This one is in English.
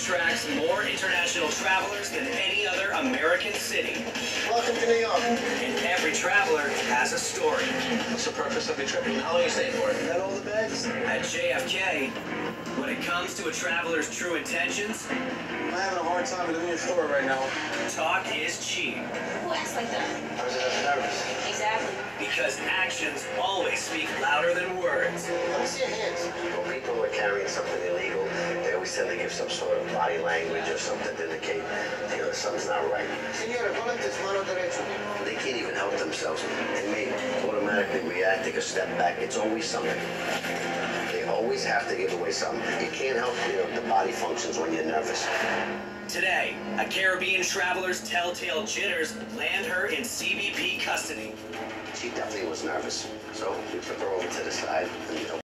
attracts more international travelers than any other American city. Welcome to New York. And every traveler has a story. What's the purpose of your trip? How long are you staying for? Got all the bags? At JFK, when it comes to a traveler's true intentions, I'm having a hard time in the new store right now. talk is cheap. Who acts like that? I was nervous. Exactly. Because actions always speak louder than words. Let me see your hands. When people are carrying something illegal, they always tend to give some sort of body language or something to indicate, something's not right. Señora, ¿dónde es mano derecha? They can't even help themselves. They may automatically react, take a step back. It's always something. They always have to give away something. You can't help, the body functions when you're nervous. Today, a Caribbean traveler's telltale jitters land her in CBP custody. She definitely was nervous, so we took her over to the side and